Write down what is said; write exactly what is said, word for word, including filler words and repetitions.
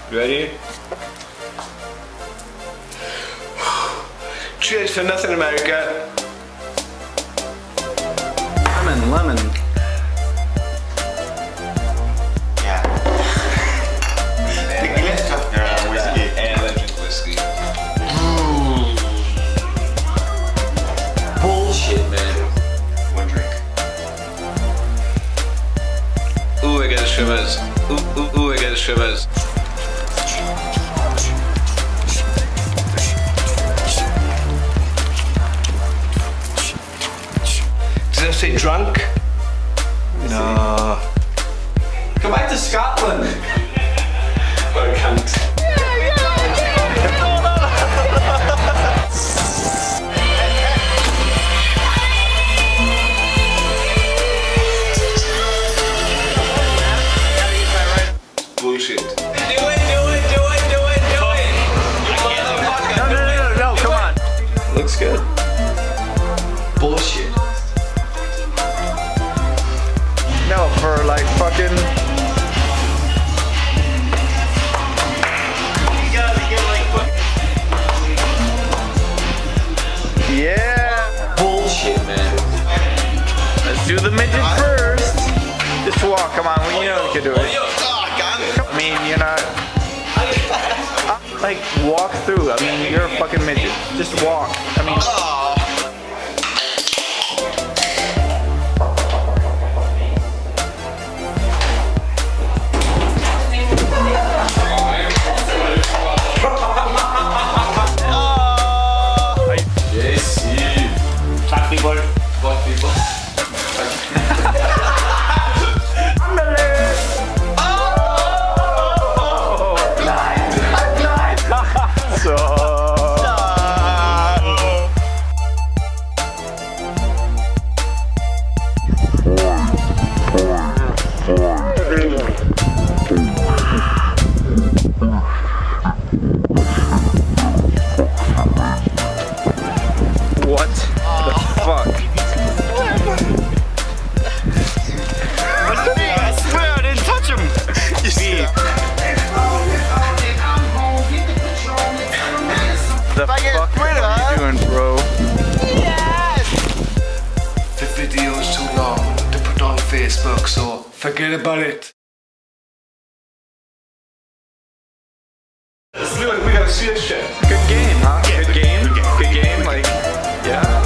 You ready? Cheers for nothing, America. Lemon, lemon. Yeah. The glitch of your whiskey. And legend whiskey. Bullshit, man. One drink. Ooh, I got shivers. Ooh, ooh, ooh, I got shivers. Did I say drunk? No. Come back to Scotland. But I can't. Bullshit. Do it, do it, do it, do it, do it. No, no, no, no, no, come on. Looks good. Bullshit. No, for like fucking. Yeah. Bullshit, man. Let's do the midget first. Just walk, come on, well, you know you can do it. I mean, you're not. Like, walk through. I mean, you're a fucking midget. Just walk. I mean. What the fuck? I swear I didn't touch him! You see? The fuck are you doing, bro? Yes! The video's too long to put on Facebook, so forget about it. Let's do it, we gotta see this shit. Good game, huh? Good game, good game, like, yeah.